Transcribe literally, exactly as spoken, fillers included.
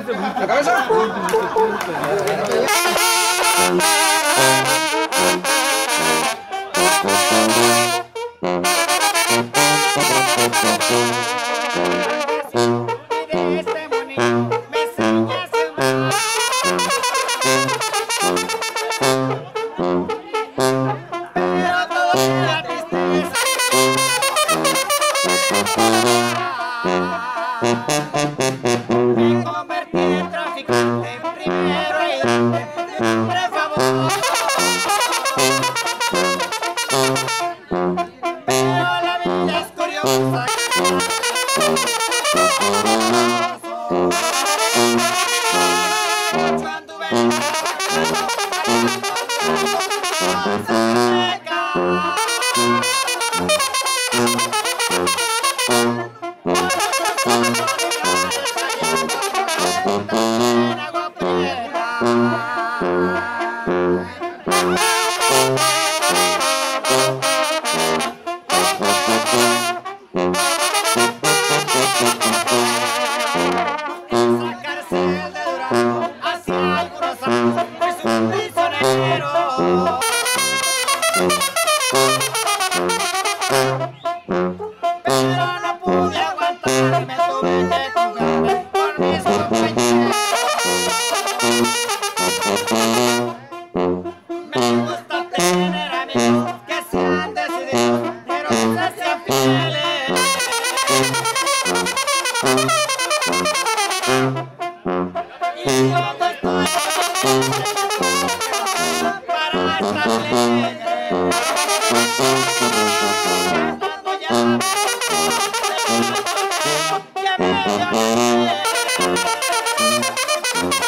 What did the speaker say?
¿La cabeza? Me convertí en traficante, primero ayudante, siempre favor. Pero la vida es curiosa. Cuando ven esa cárcel de Durango, hace algunos años fui un prisionero. Pero no pude aguantar y me tuve que jugar con mis compañeros. Me gusta tener amigos que sean decididos, pero que sean fieles. Y cuando estoy para estar libre, cuando ya que me dio